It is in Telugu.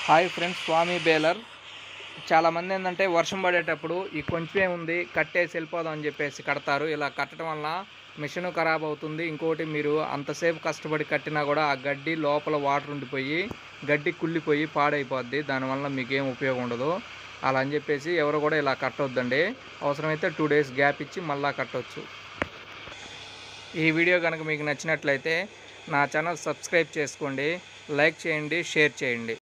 హాయ్ ఫ్రెండ్స్, స్వామి బేలర్. చాలామంది ఏంటంటే వర్షం పడేటప్పుడు ఈ కొంచెమే ఉంది కట్టేసి వెళ్ళిపోదాం అని చెప్పేసి కడతారు. ఇలా కట్టడం వల్ల మిషన్ ఖరాబ్ అవుతుంది. ఇంకోటి, మీరు అంతసేపు కష్టపడి కట్టినా కూడా ఆ గడ్డి లోపల వాటర్ ఉండిపోయి గడ్డి కుళ్ళిపోయి పాడైపోద్ది. దానివల్ల మీకేం ఉపయోగం ఉండదు. అలా అని చెప్పేసి ఎవరు కూడా ఇలా కట్టవద్దండి. అవసరమైతే 2 days గ్యాప్ ఇచ్చి మళ్ళీ కట్టవచ్చు. ఈ వీడియో కనుక మీకు నచ్చినట్లయితే నా ఛానల్ సబ్స్క్రైబ్ చేసుకోండి, లైక్ చేయండి, షేర్ చేయండి.